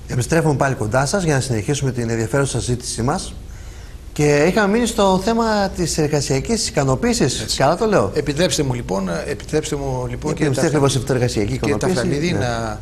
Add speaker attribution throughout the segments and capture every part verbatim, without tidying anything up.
Speaker 1: Επιστρέφουμε πάλι κοντά σας για να συνεχίσουμε την ενδιαφέρουσα συζήτησή μας. Και είχαμε μείνει στο θέμα της εργασιακής ικανοποίησης. Καλά το λέω.
Speaker 2: Επιτρέψτε μου λοιπόν, επιτρέψτε μου, λοιπόν και,
Speaker 1: τα,
Speaker 2: και τα Φλαμίδη ναι. να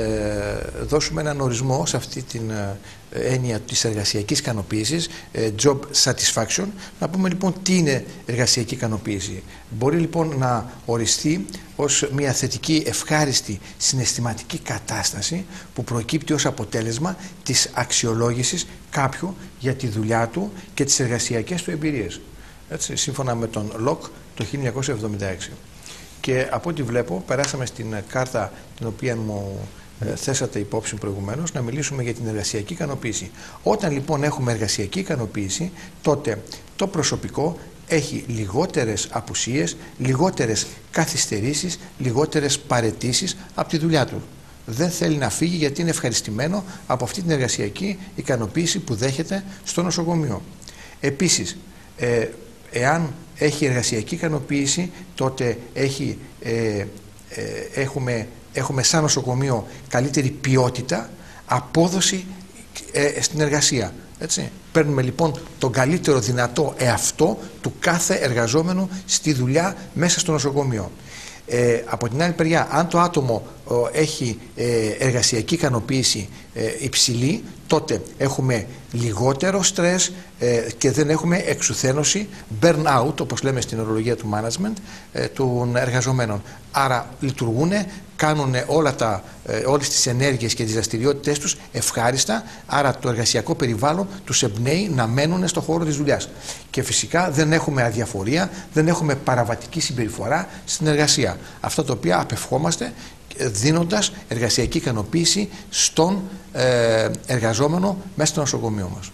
Speaker 2: ε, δώσουμε έναν ορισμό σε αυτή την ε, έννοια της εργασιακής ικανοποίησης, ε, job satisfaction. Να πούμε λοιπόν τι είναι εργασιακή ικανοποίηση. Μπορεί λοιπόν να οριστεί ως μια θετική, ευχάριστη, συναισθηματική κατάσταση που προκύπτει ως αποτέλεσμα της αξιολόγησης κάποιου για τη δουλειά του και τις εργασιακές του εμπειρίες. Έτσι, σύμφωνα με τον Λοκ το χίλια εννιακόσια εβδομήντα έξι. Και από ό,τι βλέπω, περάσαμε στην κάρτα την οποία μου ε, θέσατε υπόψη προηγουμένως, να μιλήσουμε για την εργασιακή ικανοποίηση. Όταν λοιπόν έχουμε εργασιακή ικανοποίηση, τότε το προσωπικό έχει λιγότερες απουσίες, λιγότερες καθυστερήσεις, λιγότερες παραιτήσεις από τη δουλειά του. Δεν θέλει να φύγει γιατί είναι ευχαριστημένο από αυτή την εργασιακή ικανοποίηση που δέχεται στο νοσοκομείο. Επίσης, ε, εάν έχει εργασιακή ικανοποίηση, τότε έχει, ε, ε, έχουμε, έχουμε σαν νοσοκομείο καλύτερη ποιότητα, απόδοση ε, στην εργασία. Έτσι. Παίρνουμε λοιπόν τον καλύτερο δυνατό εαυτό του κάθε εργαζόμενου στη δουλειά μέσα στο νοσοκομείο. Ε, από την άλλη μεριά, αν το άτομο ε, έχει ε, εργασιακή ικανοποίηση ε, υψηλή, τότε έχουμε λιγότερο στρες ε, και δεν έχουμε εξουθένωση, burn-out, όπως λέμε στην ορολογία του management, ε, των εργαζομένων. Άρα λειτουργούν, κάνουν όλα τα, ε, όλες τις ενέργειες και τις δραστηριότητες τους ευχάριστα, άρα το εργασιακό περιβάλλον τους εμπνέει να μένουν στο χώρο της δουλειάς. Και φυσικά δεν έχουμε αδιαφορία, δεν έχουμε παραβατική συμπεριφορά στην εργασία. Αυτά τα οποία απευχόμαστε δίνοντας εργασιακή ικανοποίηση στον ε, εργαζόμενο μέσα στο νοσοκομείο μας.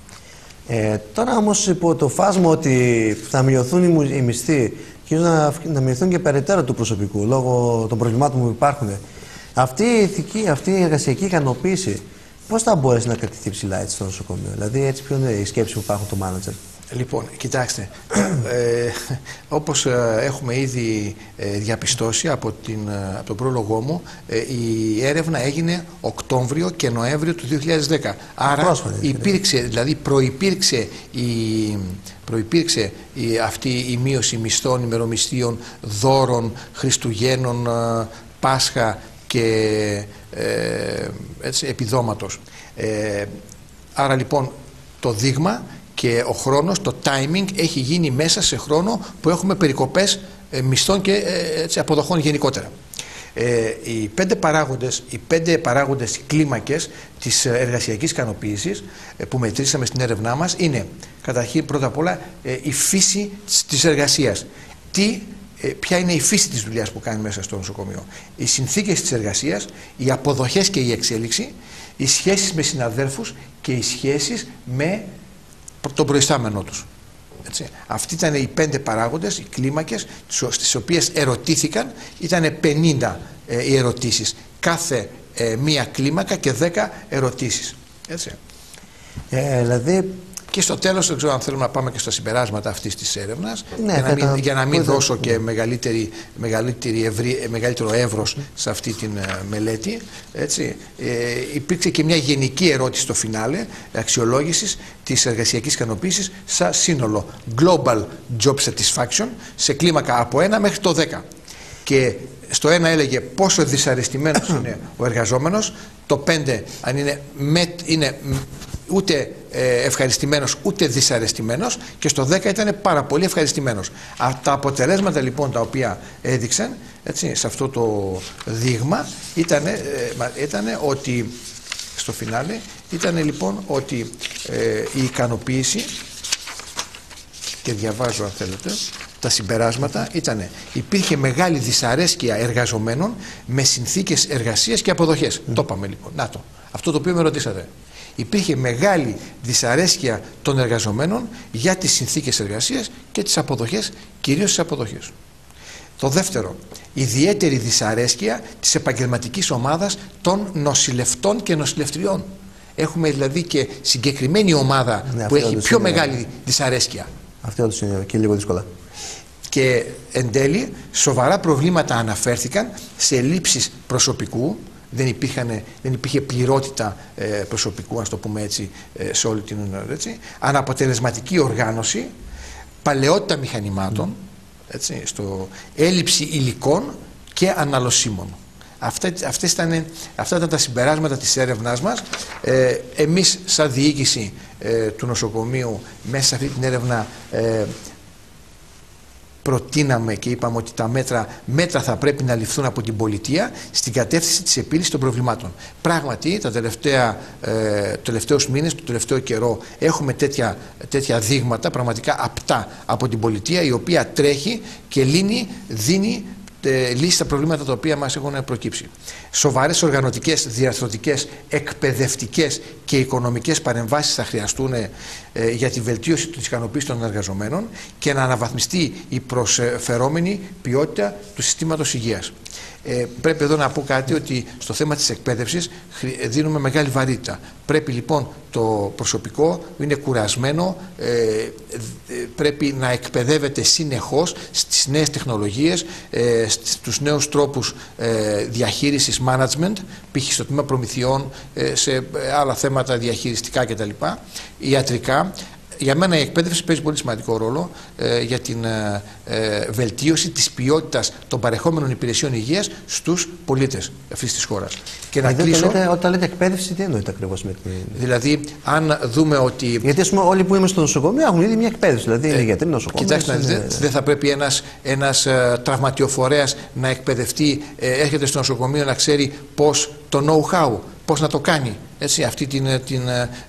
Speaker 1: Ε, τώρα όμως υπό το φάσμα ότι θα μειωθούν οι μισθοί και να, να μειωθούν και περαιτέρω του προσωπικού λόγω των προβλημάτων που υπάρχουν, αυτή η ηθική, αυτή η εργασιακή ικανοποίηση πώς θα μπορέσει να κρατηθεί ψηλά έτσι στο νοσοκομείο? Δηλαδή, έτσι, ποιο είναι η σκέψη που υπάρχουν το μάνατζερ?
Speaker 2: Λοιπόν, κοιτάξτε, ε, όπως ε, έχουμε ήδη ε, διαπιστώσει από, την, από τον πρόλογό μου, ε, η έρευνα έγινε Οκτώβριο και Νοέμβριο του δύο χιλιάδες δέκα. Άρα πρόσφατα, υπήρξε, δηλαδή προϋπήρξε, η, προϋπήρξε η, αυτή η μείωση μισθών, ημερομισθείων, δώρων, Χριστουγέννων, ε, Πάσχα και ε, έτσι, επιδόματος. Ε, άρα λοιπόν το δείγμα και ο χρόνος, το timing έχει γίνει μέσα σε χρόνο που έχουμε περικοπές ε, μισθών και ε, έτσι, αποδοχών γενικότερα. Ε, οι πέντε παράγοντες, οι πέντε παράγοντες οι κλίμακες της εργασιακής ικανοποίησης ε, που μετρήσαμε στην έρευνά μας είναι καταρχήν πρώτα απ' όλα ε, η φύση της εργασίας. Τι, ε, ποια είναι η φύση της δουλειάς που κάνει μέσα στο νοσοκομείο. Οι συνθήκες της εργασίας, οι αποδοχές και η εξέλιξη, οι σχέσεις με συναδέλφους και οι σχέσεις με τον προϊστάμενό τους. Έτσι. Αυτοί ήταν οι πέντε παράγοντες, οι κλίμακες, στις οποίες ερωτήθηκαν. Ήταν πενήντα ε, οι ερωτήσεις. Κάθε ε, μία κλίμακα και δέκα ερωτήσεις. Έτσι.
Speaker 1: Ε, δηλαδή...
Speaker 2: Και στο τέλος, δεν ξέρω αν θέλουμε να πάμε και στα συμπεράσματα αυτής της έρευνας,
Speaker 1: ναι,
Speaker 2: για, να μην,
Speaker 1: τα...
Speaker 2: για να μην δώσω και μεγαλύτερη, μεγαλύτερη ευρύ, μεγαλύτερο εύρος σε αυτή την uh, μελέτη. Έτσι. Ε, υπήρξε και μια γενική ερώτηση στο φινάλε αξιολόγησης της εργασιακής ικανοποίησης σαν σύνολο Global Job Satisfaction σε κλίμακα από ένα μέχρι το δέκα. Και στο ένα έλεγε πόσο δυσαρεστημένος είναι ο εργαζόμενος, το πέντε αν είναι, με, είναι ούτε ε, ευχαριστημένος ούτε δυσαρεστημένος, και στο δέκα ήταν πάρα πολύ ευχαριστημένος. Α, τα αποτελέσματα λοιπόν τα οποία έδειξαν έτσι, σε αυτό το δείγμα ήταν, ε, ήταν ότι στο φινάλε ήταν λοιπόν ότι ε, η ικανοποίηση, και διαβάζω αν θέλετε τα συμπεράσματα, ήταν υπήρχε μεγάλη δυσαρέσκεια εργαζομένων με συνθήκες εργασίας και αποδοχές. Mm. Το είπαμε λοιπόν. Να το. Αυτό το οποίο με ρωτήσατε. Υπήρχε μεγάλη δυσαρέσκεια των εργαζομένων για τις συνθήκες εργασίας και τις αποδοχές, κυρίως τις αποδοχές. Το δεύτερο, ιδιαίτερη δυσαρέσκεια της επαγγελματικής ομάδας των νοσηλευτών και νοσηλευτριών. Έχουμε δηλαδή και συγκεκριμένη ομάδα ναι, που έχει πιο είναι... μεγάλη δυσαρέσκεια.
Speaker 1: Αυτό όντως είναι και λίγο δύσκολα.
Speaker 2: Και εν τέλει, σοβαρά προβλήματα αναφέρθηκαν σε ελλείψεις προσωπικού, Δεν, υπήρχαν, δεν υπήρχε πληρότητα ε, προσωπικού, ας το πούμε έτσι, ε, σε όλη την έτσι. Αναποτελεσματική οργάνωση, παλαιότητα μηχανημάτων, έτσι, στο έλλειψη υλικών και αναλωσίμων. Αυτά, αυτές ήταν, αυτά ήταν τα συμπεράσματα της έρευνάς μας. Ε, εμείς σαν διοίκηση ε, του νοσοκομείου μέσα σε αυτή την έρευνα ε, προτείναμε και είπαμε ότι τα μέτρα, μέτρα θα πρέπει να ληφθούν από την πολιτεία στην κατεύθυνση της επίλυσης των προβλημάτων. Πράγματι, τα τελευταία, ε, τελευταίους μήνες, το τελευταίο καιρό έχουμε τέτοια, τέτοια δείγματα πραγματικά απτά από την πολιτεία, η οποία τρέχει και λύνει, δίνει λύσει στα προβλήματα τα οποία μας έχουν προκύψει. Σοβαρές οργανωτικές, διαρθρωτικές, εκπαιδευτικές και οικονομικές παρεμβάσεις θα χρειαστούν ε, για τη βελτίωση της ικανοποίησης των εργαζομένων και να αναβαθμιστεί η προσφερόμενη ποιότητα του συστήματος υγείας. Ε, πρέπει εδώ να πω κάτι, ότι στο θέμα της εκπαίδευσης δίνουμε μεγάλη βαρύτητα. Πρέπει λοιπόν το προσωπικό που είναι κουρασμένο, ε, πρέπει να εκπαιδεύεται συνεχώς στις νέες τεχνολογίες, ε, στους νέους τρόπους ε, διαχείρισης management, π.χ. στο τμήμα προμηθειών, ε, σε άλλα θέματα διαχειριστικά κτλ. Ιατρικά. Για μένα η εκπαίδευση παίζει πολύ σημαντικό ρόλο ε, για την ε, ε, βελτίωση της ποιότητας των παρεχόμενων υπηρεσιών υγείας στους πολίτες αυτής της χώρας. Και να κλείσω...
Speaker 1: λέτε, όταν λέτε εκπαίδευση, τι εννοείται ακριβώς με την...
Speaker 2: Δηλαδή, αν δούμε ότι...
Speaker 1: Γιατί ας πούμε, όλοι που είμαστε στο νοσοκομείο έχουν ήδη μια εκπαίδευση. Δηλαδή, είναι γιατροί, νοσοκόμες.
Speaker 2: Κοιτάξτε, είναι... δεν δε θα πρέπει ένας, ένας ε, τραυματιοφορέας να εκπαιδευτεί, ε, έρχεται στο νοσοκομείο να ξέρει πώς το know-how, πώς να το κάνει. Έτσι, αυτή την, την,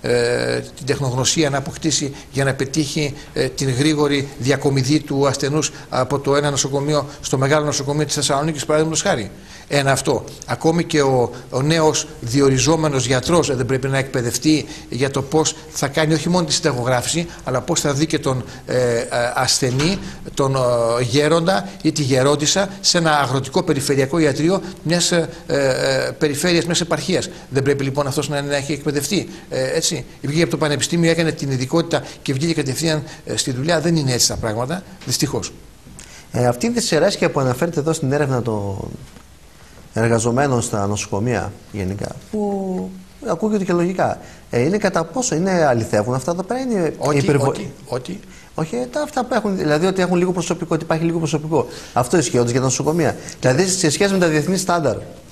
Speaker 2: ε, την τεχνογνωσία να αποκτήσει για να πετύχει ε, την γρήγορη διακομιδή του ασθενούς από το ένα νοσοκομείο στο μεγάλο νοσοκομείο της Θεσσαλονίκης, παραδείγματος χάρη. Ένα αυτό. Ακόμη και ο, ο νέος διοριζόμενος γιατρός δεν πρέπει να εκπαιδευτεί για το πώς θα κάνει όχι μόνο τη συνταγογράφηση, αλλά πώς θα δει και τον ε, ασθενή, τον ε, γέροντα ή τη γερόντισσα σε ένα αγροτικό περιφερειακό ιατρείο μιας ε, ε, περιφέρειας, μιας επαρχίας. Δεν πρέπει λοιπόν αυτός να, να έχει εκπαιδευτεί. Ε, έτσι. Βγήκε από το πανεπιστήμιο, έκανε την ειδικότητα και βγήκε κατευθείαν ε, στη δουλειά. Δεν είναι έτσι τα πράγματα, δυστυχώς.
Speaker 1: Ε, αυτή η δυσαρέσκεια που αναφέρεται εδώ στην έρευνα των εργαζομένων στα νοσοκομεία γενικά, που ακούγεται και λογικά, ε, είναι κατά πόσο είναι αληθεύουν αυτά εδώ πέρα, είναι
Speaker 2: ότι,
Speaker 1: υπερβο...
Speaker 2: ότι, ότι.
Speaker 1: Όχι, τα, αυτά που έχουν, δηλαδή ότι έχουν λίγο προσωπικό, ότι υπάρχει λίγο προσωπικό. Αυτό ισχύει όντως για τα νοσοκομεία. Δηλαδή σε σχέση με τα διεθνή στάνταρ,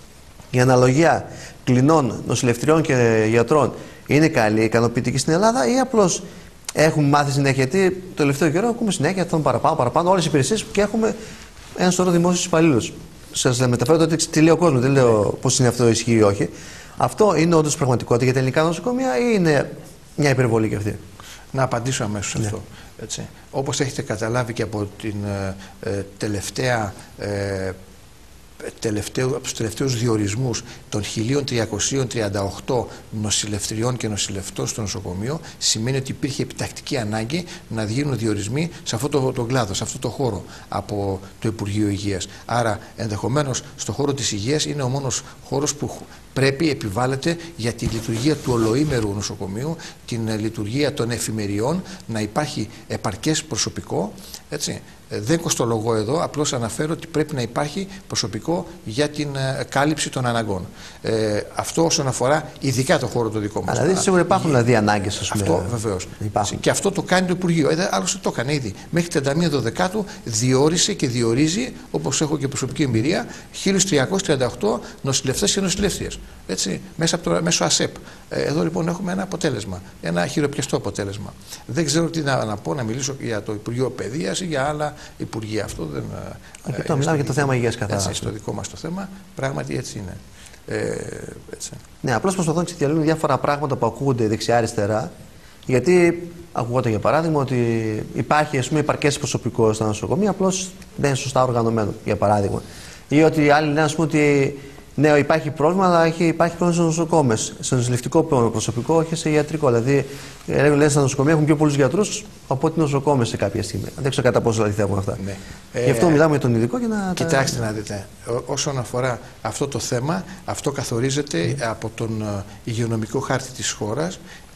Speaker 1: η αναλογία κλινών, νοσηλευτριών και γιατρών είναι καλή, ικανοποιητική στην Ελλάδα, ή απλώς έχουμε μάθει συνέχεια? Γιατί το τελευταίο καιρό ακούμε συνέχεια θέλουν παραπάνω, παραπάνω, όλες οι υπηρεσίες και έχουμε ένα σωρό δημόσιους υπαλλήλους. Σας μεταφέρω τότε τι λέει ο κόσμος, δεν λέω πώς είναι αυτό, ισχύει ή όχι. Αυτό είναι όντως πραγματικότητα για τα ελληνικά νοσοκομεία ή είναι μια υπερβολή και αυτή?
Speaker 2: Να απαντήσω αμέσως σε
Speaker 1: ναι.
Speaker 2: αυτό. Έτσι. Όπως έχετε καταλάβει και από την ε, τελευταία ε, Τελευταίου, από τους τελευταίους διορισμούς των χίλια τριακόσιες τριάντα οκτώ νοσηλευτριών και νοσηλευτών στο νοσοκομείο, σημαίνει ότι υπήρχε επιτακτική ανάγκη να γίνουν διορισμοί σε αυτό το, το κλάδο, σε αυτό το χώρο από το Υπουργείο Υγείας. Άρα ενδεχομένως στο χώρο της υγείας είναι ο μόνος χώρος που πρέπει, επιβάλλεται για τη λειτουργία του ολοήμερου νοσοκομείου, την λειτουργία των εφημεριών, να υπάρχει επαρκές προσωπικό. Έτσι. Δεν κοστολογώ εδώ, απλώς αναφέρω ότι πρέπει να υπάρχει προσωπικό για την ε, κάλυψη των αναγκών. Ε, αυτό όσον αφορά ειδικά το χώρο το δικό μας.
Speaker 1: Αλλά σίγουρα υπάρχουν δηλαδή ανάγκες, ας πούμε.
Speaker 2: Αυτό βεβαίως. Και αυτό το κάνει το Υπουργείο. Ε, άλλωστε το έκανε ήδη. Μέχρι τριάντα μία Δωδεκάτου διόρισε και διορίζει, όπως έχω και προσωπική εμπειρία, χίλια τριακόσιες τριάντα οκτώ νοσηλευτές και νοσηλεύτριες. Έτσι, μέσα από το μέσο ΑΣΕΠ. Ε, εδώ λοιπόν έχουμε ένα αποτέλεσμα. Ένα χειροπιαστό αποτέλεσμα. Δεν ξέρω τι να, να πω, να μιλήσω για το Υπουργείο Παιδείας ή για άλλα υπουργεία. Αυτό δεν.
Speaker 1: Όχι, το μιλάμε για το θέμα υγείας καθαρά.
Speaker 2: Στο δικό μας το θέμα, πράγματι έτσι είναι. Ε, έτσι.
Speaker 1: Ναι, απλώς προσπαθώ να ξεδιαλύνω διάφορα πράγματα που ακούγονται δεξιά-αριστερά. Γιατί ακούγονται για παράδειγμα ότι υπάρχει ας πούμε, υπαρκές προσωπικό στα νοσοκομεία, απλώς δεν είναι σωστά οργανωμένο, για παράδειγμα. Ή ότι άλλοι λένε ας πούμε, ότι ναι, υπάρχει πρόβλημα, αλλά έχει, υπάρχει πρόβλημα στους νοσοκόμες. Σε νοσηλευτικό προσωπικό, όχι σε ιατρικό. Δηλαδή, λένε στα νοσοκομεία έχουν πιο πολλούς γιατρούς από ότι νοσοκόμες σε κάποια στιγμή. Δεν ξέρω κατά πόσο αληθεύουν αυτά.
Speaker 2: Ναι.
Speaker 1: Γι' αυτό ε, μιλάμε για τον ειδικό και να.
Speaker 2: Κοιτάξτε να δείτε. Ό, όσον αφορά αυτό το θέμα, αυτό καθορίζεται mm. από τον υγειονομικό χάρτη της χώρας.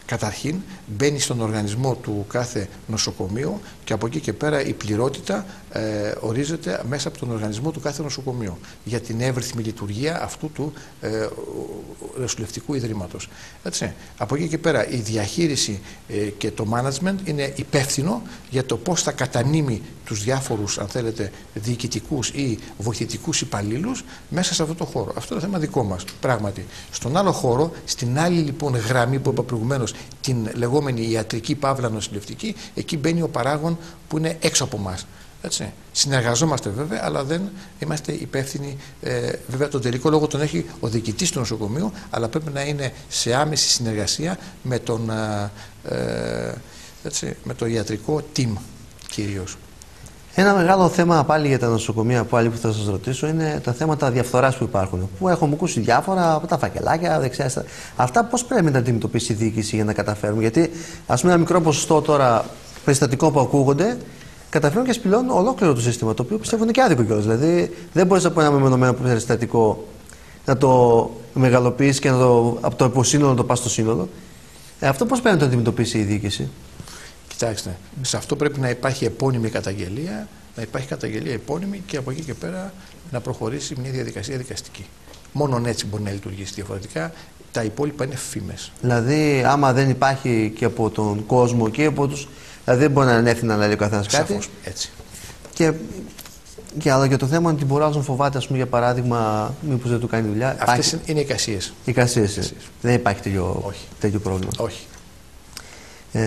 Speaker 2: καταρχήν μπαίνει στον οργανισμό του κάθε νοσοκομείου και από εκεί και πέρα η πληρότητα ε, ορίζεται μέσα από τον οργανισμό του κάθε νοσοκομείου για την εύρυθμη λειτουργία αυτού του ε, νοσηλευτικού ιδρύματος. Έτσι. Από εκεί και πέρα η διαχείριση ε, και το management είναι υπεύθυνο για το πώς θα κατανείμει τους διάφορους, αν θέλετε, διοικητικούς ή βοηθητικούς υπαλλήλους μέσα σε αυτό το χώρο. Αυτό είναι θέμα δικό μας, πράγματι. Στον άλλο χώρο, στην άλλη λοιπόν γραμμή που είπα προηγουμένως, την λεγόμενη ιατρική παύλα νοσηλευτική, εκεί μπαίνει ο παράγων που είναι έξω από εμάς. Έτσι. Συνεργαζόμαστε βέβαια, αλλά δεν είμαστε υπεύθυνοι. Ε, βέβαια, τον τελικό λόγο τον έχει ο διοικητής του νοσοκομείου, αλλά πρέπει να είναι σε άμεση συνεργασία με, τον, ε, έτσι, με το ιατρικό team κυρίως. Ένα
Speaker 1: μεγάλο θέμα πάλι για τα νοσοκομεία, πάλι που θα σας ρωτήσω, είναι τα θέματα διαφθοράς που υπάρχουν. Που έχουμε ακούσει διάφορα από τα φακελάκια, δεξιά. Αυτά πώς πρέπει να αντιμετωπίσει η διοίκηση για να καταφέρουμε? Γιατί, ας πούμε, ένα μικρό ποσοστό τώρα περιστατικό που ακούγονται, καταφέρουν και σπηλώνουν ολόκληρο το σύστημα, το οποίο πιστεύω είναι και άδικο κιόλας. Δηλαδή, δεν μπορεί από ένα μεμονωμένο περιστατικό να το μεγαλοποιήσει και να το, από το υποσύνολο να το πα στο σύνολο. Ε, αυτό πώς πρέπει να το αντιμετωπίσει η διοίκηση?
Speaker 2: Κοιτάξτε, σε αυτό πρέπει να υπάρχει επώνυμη καταγγελία, να υπάρχει καταγγελία επώνυμη και από εκεί και πέρα να προχωρήσει μια διαδικασία δικαστική. Μόνον έτσι μπορεί να λειτουργήσει. Διαφορετικά τα υπόλοιπα είναι φήμες.
Speaker 1: Δηλαδή, άμα δεν υπάρχει και από τον κόσμο και από τους. Δηλαδή, δεν μπορεί να ανέφθει να λέει ο καθένας κάτι.
Speaker 2: Σαφώς, έτσι.
Speaker 1: Και, και αλλά για το θέμα ότι μπορεί να φοβάται, ας πούμε, για παράδειγμα, μήπως δεν του κάνει δουλειά.
Speaker 2: Αυτές
Speaker 1: υπάρχει...
Speaker 2: είναι οι εικασίες.
Speaker 1: Οι εικασίες. Δεν υπάρχει τέτοιο, τέτοιο πρόβλημα.
Speaker 2: Όχι.
Speaker 1: Ε,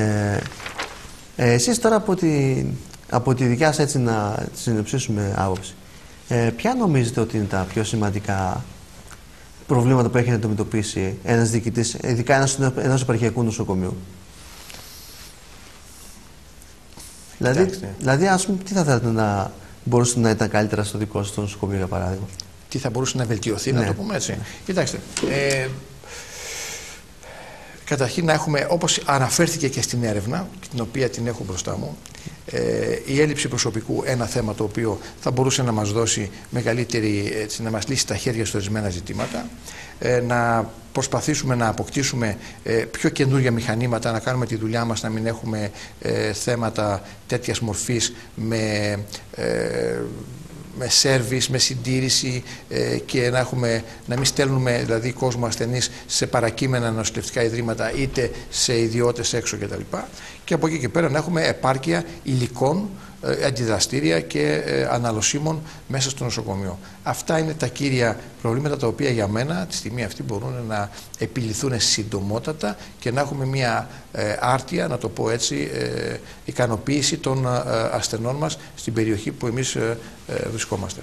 Speaker 1: ε, εσείς τώρα από τη, από τη δικιά σας, έτσι να συνοψίσουμε άποψη, ε, ποια νομίζετε ότι είναι τα πιο σημαντικά προβλήματα που έχει να αντιμετωπίσει ένας διοικητής, ειδικά ενός επαρχιακού νοσοκομείου? Δηλαδή, δηλαδή, ας πούμε, τι θα θέλετε να μπορούσε να ήταν καλύτερα στο δικό σας το νοσοκομείο, για παράδειγμα?
Speaker 2: Τι θα μπορούσε να βελτιωθεί, ναι, να το πούμε έτσι. Ναι. Κοιτάξτε, ε, καταρχήν να έχουμε, όπως αναφέρθηκε και στην έρευνα, την οποία την έχω μπροστά μου, ε, η έλλειψη προσωπικού, ένα θέμα το οποίο θα μπορούσε να μας δώσει μεγαλύτερη, έτσι, να μας λύσει τα χέρια σε ορισμένα ζητήματα, ε, να προσπαθήσουμε να αποκτήσουμε ε, πιο καινούργια μηχανήματα, να κάνουμε τη δουλειά μας, να μην έχουμε ε, θέματα τέτοιας μορφής με... Ε, με σέρβις, με συντήρηση ε, και να, έχουμε, να μην στέλνουμε δηλαδή κόσμο ασθενείς σε παρακείμενα νοσηλευτικά ιδρύματα είτε σε ιδιώτες έξω κτλ. Και από εκεί και πέρα να έχουμε επάρκεια υλικών, ε, αντιδραστήρια και ε, αναλωσίμων μέσα στο νοσοκομείο. Αυτά είναι τα κύρια προβλήματα τα οποία για μένα τη στιγμή αυτή μπορούν να επιληθούν συντομότατα και να έχουμε μια ε, άρτια, να το πω έτσι, ε, ικανοποίηση των ε, ασθενών μας στην περιοχή που εμείς ε, ε, βρισκόμαστε.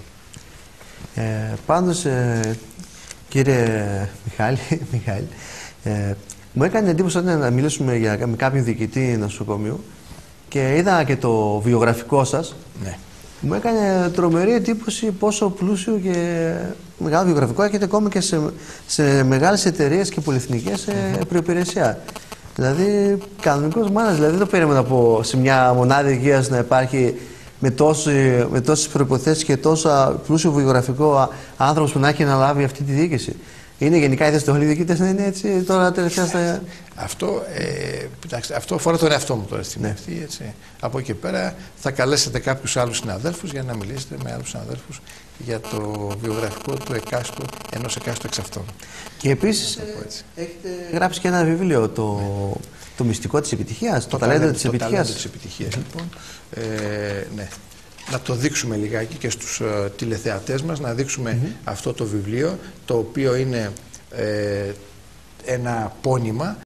Speaker 1: Ε, πάντως, ε, κύριε Μιχάλη, Μιχάλη ε, μου έκανε εντύπωση όταν να μιλήσουμε για, με κάποιον διοικητή νοσοκομείου και είδα και το βιογραφικό σας.
Speaker 2: Ναι.
Speaker 1: Μου έκανε τρομερή εντύπωση πόσο πλούσιο και μεγάλο βιογραφικό έχετε ακόμα και σε, σε μεγάλες εταιρείες και πολυεθνικές mm-hmm. προϋπηρεσία. Δηλαδή, κανονικός μάνας, δηλαδή δεν το περίμενα από σε μια μονάδα υγείας να υπάρχει με, τόση, με τόσες προϋποθέσεις και τόσο πλούσιο βιογραφικό άνθρωπος που να έχει αναλάβει αυτή τη διοίκηση. Είναι γενικά οι δεστοχλοί διοικητές να είναι έτσι τώρα τελευταία στα...
Speaker 2: Αυτό, ε, κοιτάξτε, αυτό αφορά τον εαυτό μου τώρα στην ναι. αυτή, έτσι. Από εκεί και πέρα θα καλέσετε κάποιους άλλους συναδέλφους για να μιλήσετε με άλλους συναδέλφους για το βιογραφικό του εκάστου, ενός εκάστου εξ αυτών.
Speaker 1: Και επίσης ε, έχετε γράψει και ένα βιβλίο, το, ναι. το μυστικό της επιτυχίας, το, το ταλέντο της επιτυχίας. Το ταλέντο της επιτυχίας, λοιπόν. Ε, ναι. Να το δείξουμε λιγάκι και στους uh, τηλεθεατές μας, να δείξουμε mm-hmm. αυτό το βιβλίο, το οποίο είναι ε, ένα πόνημα